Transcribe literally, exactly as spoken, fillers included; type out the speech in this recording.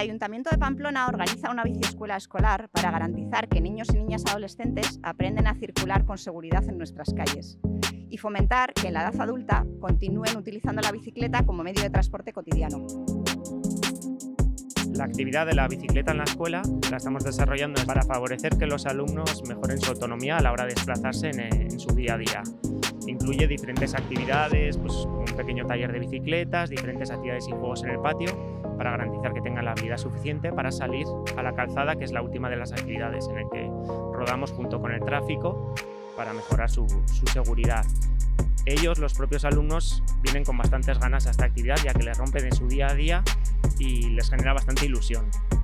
Ayuntamiento de Pamplona organiza una biciescuela escolar para garantizar que niños y niñas adolescentes aprenden a circular con seguridad en nuestras calles y fomentar que en la edad adulta continúen utilizando la bicicleta como medio de transporte cotidiano. La actividad de la bicicleta en la escuela la estamos desarrollando para favorecer que los alumnos mejoren su autonomía a la hora de desplazarse en, en su día a día. Incluye diferentes actividades, pues un pequeño taller de bicicletas, diferentes actividades y juegos en el patio, para garantizar que tengan la habilidad suficiente para salir a la calzada, que es la última de las actividades en la que rodamos junto con el tráfico para mejorar su, su seguridad. Ellos, los propios alumnos, vienen con bastantes ganas a esta actividad, ya que les rompen en su día a día y les genera bastante ilusión.